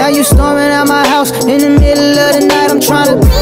Now you storming out my house in the middle of the night. I'm tryna